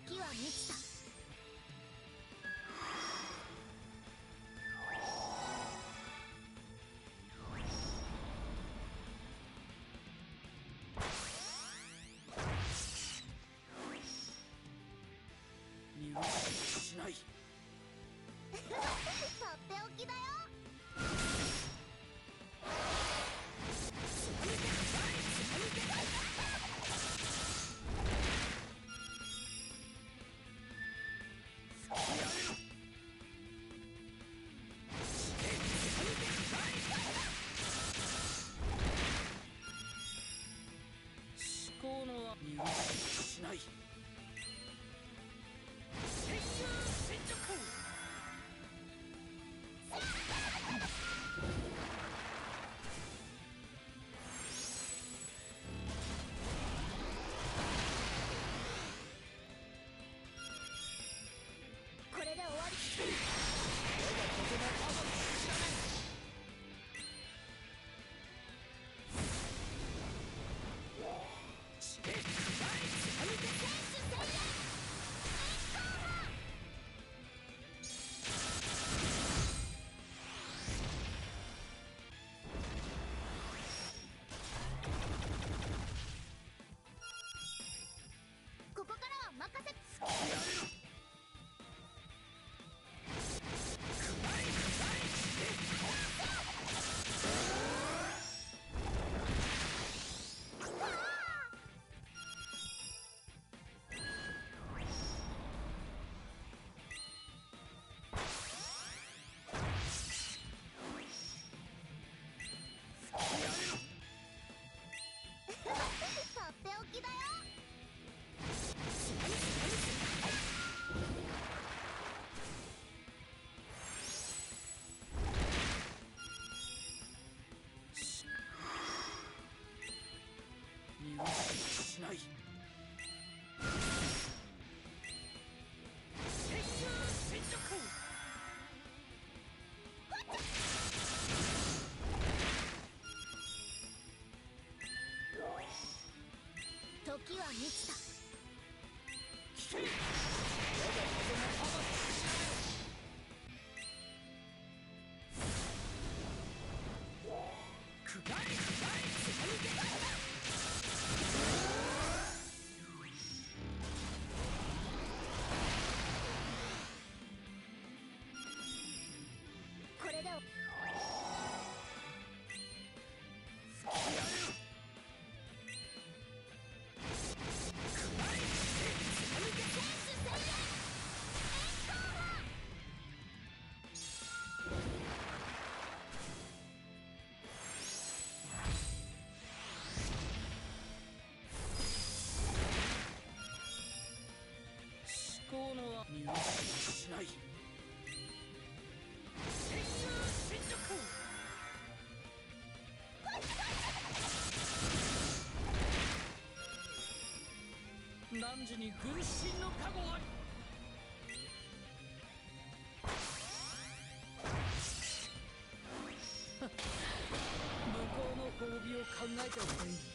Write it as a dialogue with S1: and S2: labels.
S1: 時は満ちた。
S2: 見失いしない。
S1: とっておきだよ。
S2: 思考の見失いしない。戦友戦力。
S1: これで終わり。
S2: 我がとても甘く知らない。
S1: ここからは任せ。とっておきだよ。
S2: 見失いしない。戦友戦力。
S1: 時は満ちた。
S2: 聞け。我が風の甘く知らない。くがいくがい貫け。
S1: これで
S2: 思考の見失いしない。戦友戦力。汝に軍神の加護あり。向こうの褒美を考えておくといい。